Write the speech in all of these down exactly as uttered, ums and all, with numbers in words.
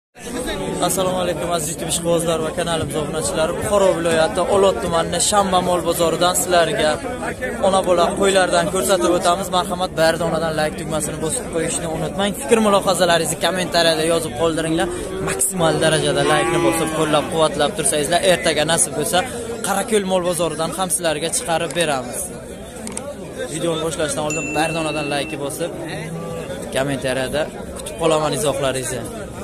Assalomu alaykum aziz YouTube ishqibozlar va kanalimiz obunachilari. Buxoro viloyati Olot tumanining Shamba mol bozoridan sizlarga ona bola qo'ylardan ko'rsatib o'tamiz. Marhamat, bardonadan like tugmasini bosib qo'yishni unutmang. Fikr mulohazalaringizni kommentariyada yozib qoldiringlar. Maksimal darajada like ni bosib qo'llab-quvvatlab tursangizlar, ertaga nasib bo'lsa Qarako'l mol bozoridan ham sizlarga chiqarib beramiz. Videoni boshlashdan oldin bardonadan like bosib, kommentariyada kutib qolaman izohlaringizni.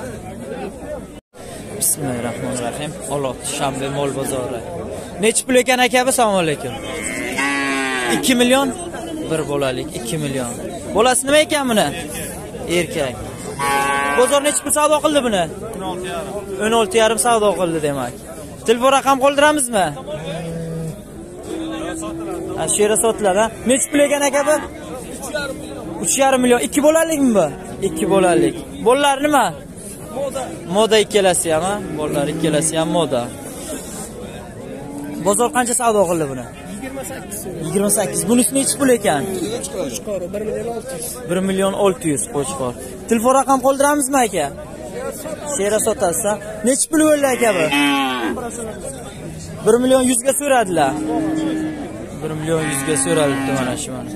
Bismillahirrahmanirrahim. Olot Shamba mol bozori. Nech pul ekan aka? Assalomu alaykum. ikki million bir bolalik ikki million. Bolasi nima ekan buni? Erkak. Bozor nech pul savdo qildi buni? o'n olti yarim savdo qildi demak. Telefon raqam qoldiramizmi? Ha, shu yerda sotiladi. Nech pul ekan aka bu? uch yarim million. ikki bolalikmi bu? ikki bolalik. Bolalar nima? Moda. Moda ikkalasi ham, ha? Bolalar ikkalasi ham moda. Bozor qancha savdo qildi buni? yigirma sakkiz. yigirma sakkiz. Bunisi nech pul ekan? Qo'chqor bir million olti yuz. bir million olti yuz qo'chqor. Telefon raqam qoldiramizmi aka? Shera sotasiz. Nech pul bo'ldi aka bu? bir million yuz ga so'radilar. bir million yuz ga so'ralibdi mana shu mana.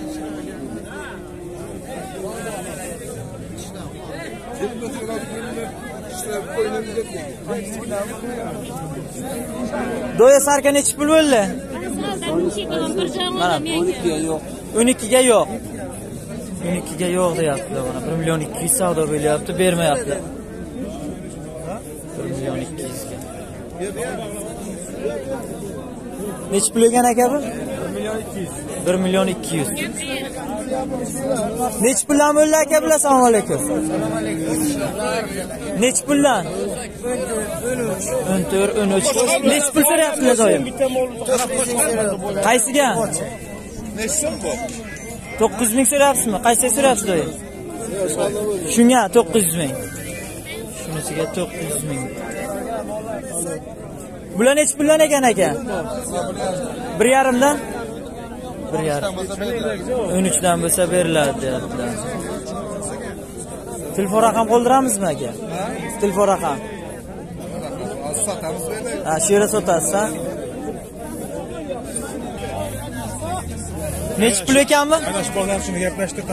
Doya sarka nech pul bo'ldi? Mana o'n ikkiga yo'q. o'n ikkiga yo'q. o'n ikkiga yo'q deyaptilar mana. bir million ikki yuz savdo bo'lyapti, bermayapti. bir million ikki yuz ga. Nech pul ekan aka bu? bir million ikki yuz. Nech puldan bo'ldi aka bular? Assalomu alaykum. Nech puldan? o'n to'rt o'n uch. Nech pul so'rayapsizlar doim? Qaysiga? Nech so'm bu? to'qqiz yuz ming so'rayapsizmi? Qaysiga so'rayapsiz doim? Shunga to'qqiz yuz ming. Shunisiga to'qqiz yuz ming. Bular nech puldan ekan aka? bir yarim dan? bir yarim. o'n uch dan bo'lsa beriladi deyaptilar. Telefon raqam qoldiramizmi aka? Telefon raqam. Sotamiz buni. Ha, shu yerda sotasiz, ha? Nech pul ekanmi? Ana shu bilan shuni gaplashtirdim.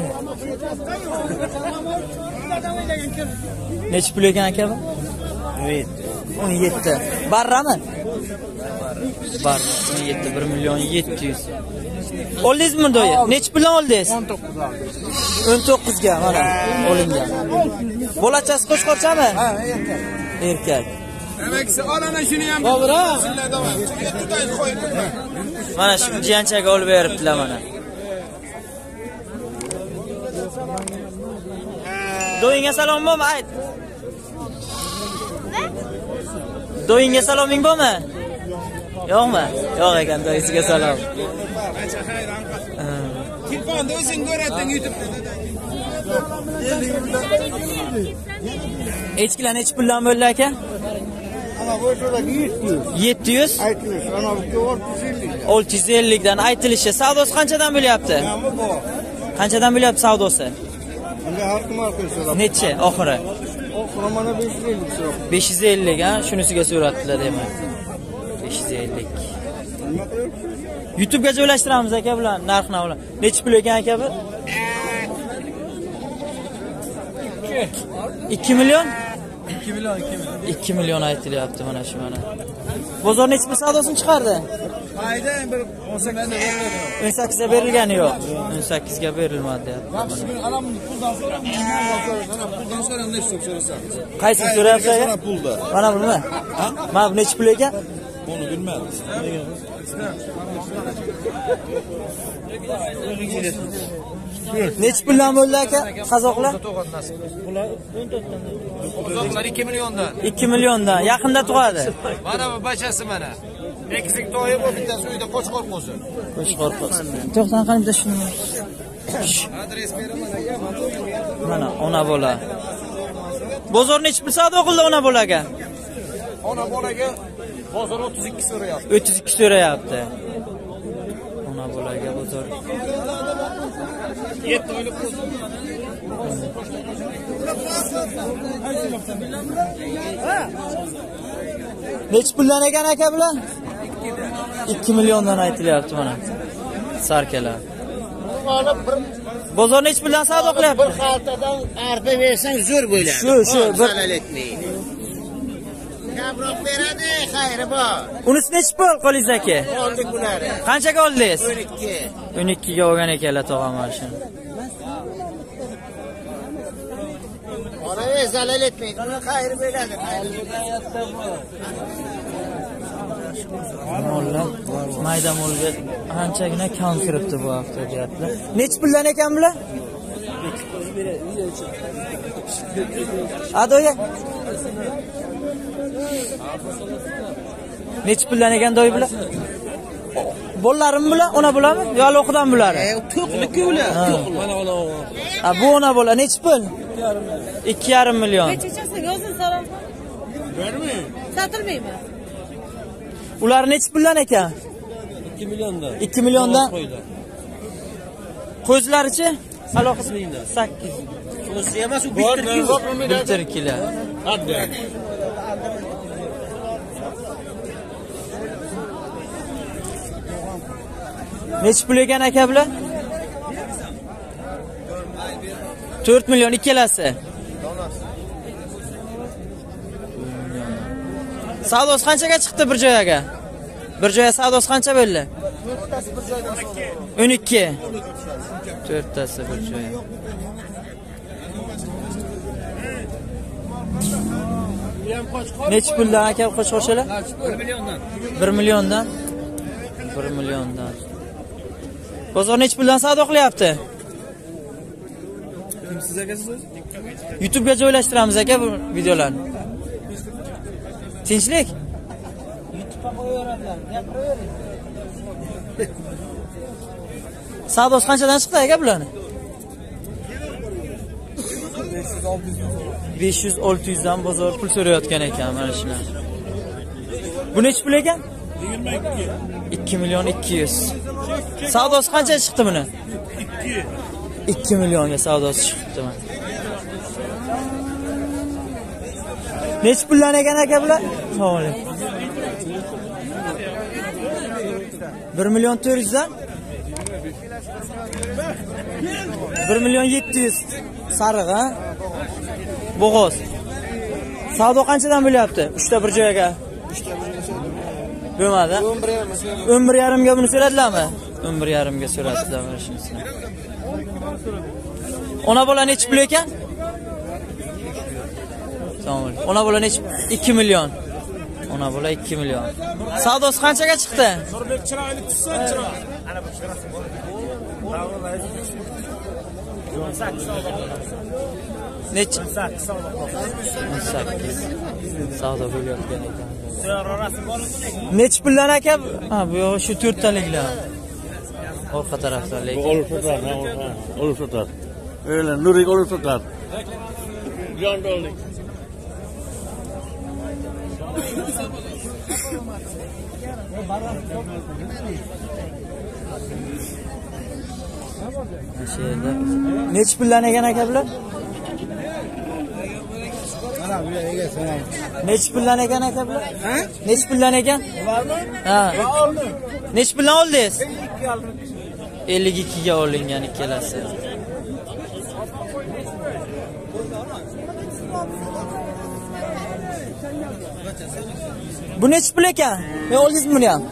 Nech pul ekan aka bu? o'n yetti. Barrami? Barra o'n yetti, bir million yetti yuz. Oldingizmi do'ya? Nech puldan oldingiz? o'n to'qqiz. o'n to'qqiz ga mana olingan. Bolachasi qo'shqorchami? Ha, erkak. Erkak. Demaksa, olana shuni ham. To'g'ri. Mana shu jiyanchaga olib beribdilar mana. Do'yinga salom bormi? Ayt. Do'yinga saloming bormi? Yo'qmi? Yo'q ekan, do'yisiga salom. Telefonda o'zing ko'rading YouTube'da. Echkilar nech puldan bo'ldi aka? Ana bu yerda yetti yuz. aytilish, ana bu olti yuz ellik dan aytilishi. Savdosi qanchadan bo'lyapti? Qanchadan bo'lyapti savdosi? Bunga har kim qilsa. Necha oxiri? Oxiri mana besh yuz ellik so'm. besh yuz ellik, ha? Shunisiga so'ratdilar demak. besh yuz ellik. YouTube'ga joylashtiramiz aka bilan, narx-navo bilan. Nech pul ekan aka bu? ikki million? ikki million, ikki million. ikki million aytilyapti mana shu mana. Bozor nech pul savdosini chiqardi? Mayda bir o'n sakkiz ga berildi. o'n sakkiz ga berilgani yo'q. o'n sakkiz ga berilmadi deyapti. Yaxshi, men alamni puldan so'rab, puldan so'rab nech so'm so'rasam. Qaysini so'rayapsiz aka? Pulda. Mana buni. Ha? Mana bu nech pul ekan? Buni bilmadim. Nech puldan bo'ldi aka? Qazoqlar? Qozoqlar ikki milliondan. ikki milliondan. Yaqinda tug'adi. Mana bu bachasi mana. Ikkisining to'yi bu, bittasi uyda qo'chqor qo'zi. Qo'chqor qo'zi. To'xtan qani bitta shuni. Adres beraman aka. Mana ona bola. Bozor nech pul savdo qildi ona bolaga? Ona bolaga bozor o'ttiz ikki so'rayapti. o'ttiz ikki so'rayapti. Ona bolaga bozor. yetti oylik qo'zi. Nech puldan ekan aka bular? ikki milliondan aytilyapti mana. Sarkalar. Bozor nech puldan savdo qilyapti? Bir xaltadan arpa bersang zo'r bo'ladi. Shu, shu, bir halal etmaydi. Kamroq beradi, xayri bor. Unisi nech pul qo'lingiz aka? Oldik bularni. Qanchaga oldingiz? o'n ikki. o'n ikki ga olgan ekanlar tog'am mana shuni. Ona zalal etmaydi. Buni xayri bo'ladi. Mollar mayda molga anchagina kam kiribdi bu hafta deyaptilar. Nech puldan ekan bular? Adoya. Nech puldan ekan doy bular? Bo'llarim bular, ona bularmi? Yo aloqidan bularmi? To'qlik ular, to'qlik. Mana ona. Ha, bu ona bo'lar nech pul? ikki yarim million. Nechachasiga o'zing so'ra. Bermi? Sotilmaymi? Ular nech puldan ekan? ikki milliondan. ikki milliondan. Qo'zlarichi? Aloqasi sakkiz. O'zi emas, u bitirki. Bitirkilar. Hadi. Nech pul ekan aka bular? to'rt million ikkalasi. Savdosi qanchaga chiqdi bir joyaga? Bir joyga savdosi qancha bo'ldi? to'rttasi bir joyda o'n ikki. to'rttasi bir joyga. Nech puldan aka qo'shqo'shalar? bir milliondan. bir milliondan. bir milliondan. Bozor nech puldan savdo qilyapti? Siz akasiz? YouTube ga joylashtiramiz aka bu videolarni. Tinchlik? YouTube'ga qo'yaveradilar. Gapiravering. Savdosi qanchadan chiqdi aka bularni? besh yuz olti yuz dan bozor pul so'rayotgan ekan mana shuni. Bu nech pul ekan? ikki million ikki yuz. Savdosi qancha chiqdi buni? ikki millionga savdosi chiqdi mana. Nech puldan ekan aka bular? Savolim. bir million to'rt yuz dan bir million yetti yuz. Sariq ha? Bo'g'oz. Savdo qanchadan bo'lyapti? uchta bir joyga. Bo'lmadi. o'n bir yarim ga buni so'radilarmi? o'n bir yarim ga so'radilar mana shunisini. Ona bola nech pul ekan? Tamam. Ona bola nech? ikki million. Ona bola ikki million. Savdosi qanchaga chiqdi? Nurbek chiroyli tutsin, chiroyli. Ana bu chiroyli. Nech? o'n sakkiz. Savdo bo'layotgan ekan. Nech puldan aka? Ha, bu yo'q shu to'rttaliklar. Orqa tarafdan lekin. Olib sotar, olib sotar. Öyle Nurik olib sotar. Jon doldik. Shu yerda nech puldan ekan aka bular? Mana bular egasi. Nech puldan ekan aka bular? Ha? Nech puldan ekan? Ha. Nech puldan oldingiz? ellik ikki ga olingan ikkalasi. Bu nech pul ekan? Men oldingizmi buni ham?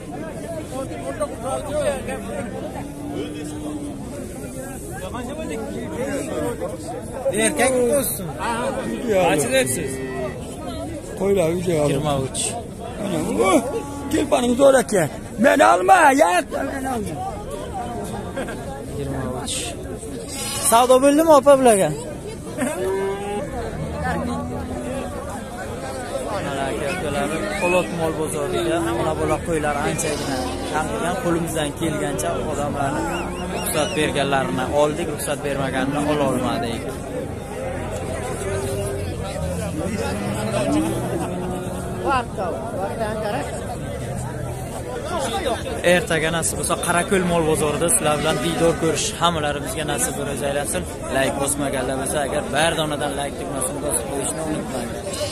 Erkak bo'lsin. Qancha deysiz? Qo'ylar uyga olib. yigirma uch. Kelpaning zo'r aka. Men olma, yaq. yigirma uch. Savdo bo'ldimi opa bularga? Mana aka-ukalari Polot mol bozoriga ona bola qo'ylar anchagina kamdan qo'limizdan kelgancha odamlarni ruxsat berganlarini oldik, ruxsat bermaganini ola olmadik. Ertaga nasib bo'lsa Qarako'l mol bozorida sizlar bilan diydor ko'rish hammalarimizga nasib bo'lsa aylansin. Like bosmaganlar bo'lsa agar Bardonadan like tugmasini bosib qo'yishni unutmang.